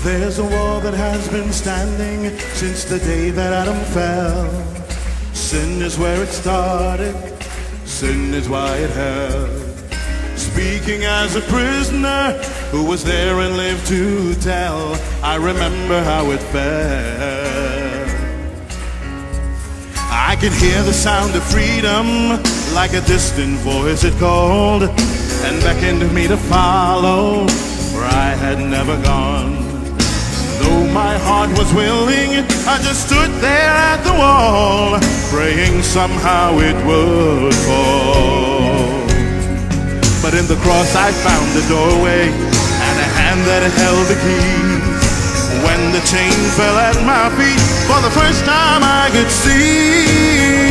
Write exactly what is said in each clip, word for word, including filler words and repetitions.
There's a wall that has been standing since the day that Adam fell. Sin is where it started, sin is why it held. Speaking as a prisoner who was there and lived to tell, I remember how it felt. I can hear the sound of freedom, like a distant voice it called, and beckoned me to follow where I had never gone. Though my heart was willing, I just stood there at the wall, praying somehow it would fall. But in the cross I found a doorway, and a hand that held the keys. When the chain fell at my feet, for the first time I could see.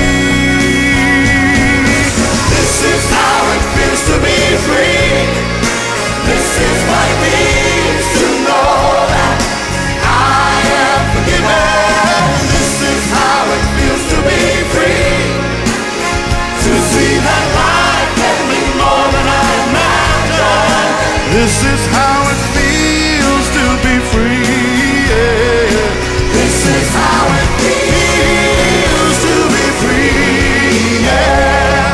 This is how it feels to be free. This is what it means to know that I am forgiven. This is how it feels to be free. To see that life can be more than I imagined. This is how it feels to be free. Yeah. This is how it feels to be free. Yeah.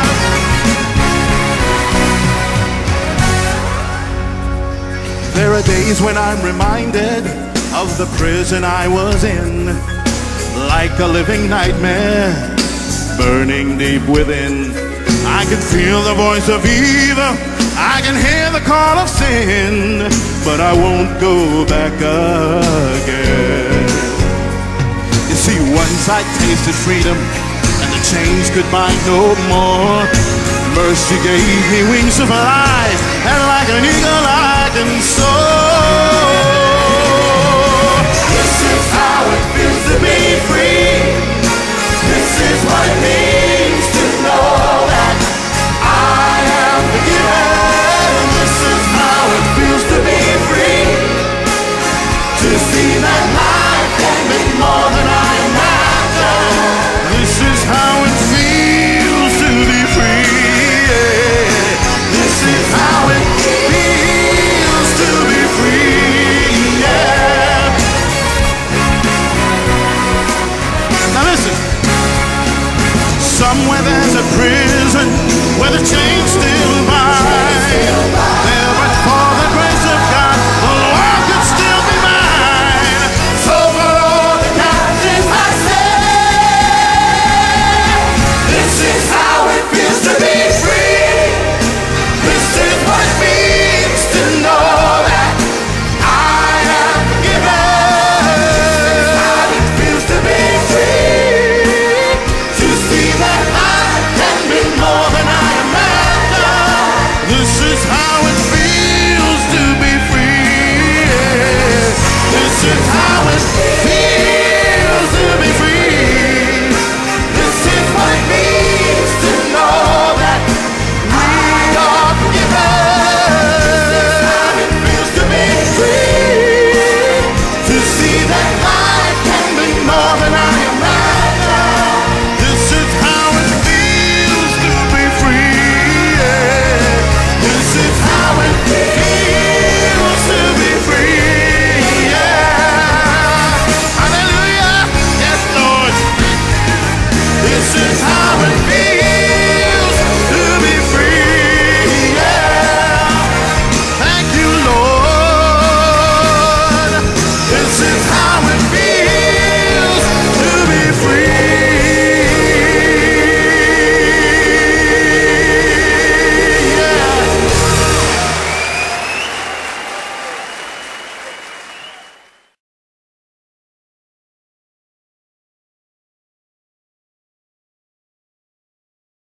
There are days when I'm reminded of the prison I was in, like a living nightmare burning deep within. I can feel the voice of evil, I can hear the call of sin, but I won't go back again. You see, once I tasted freedom, and the chains could bind no more. Mercy gave me wings to fly, and like an eagle I can soar. This is how it feels to be free. This is what it means to know that I am forgiven. This is how it feels to be free. To see that life can be more than I imagined. This is how it feels to be free. Yeah. This is how it feels to be free. Yeah. Now listen. Somewhere there's a prison where the chains still bind. There, but for the grace of God, the Lord could still be mine. So for all the captives I say, this is how it feels to be free. This is what it means to know that I am forgiven. This is how it feels to be free. To see that life can be more than I imagined. This is how it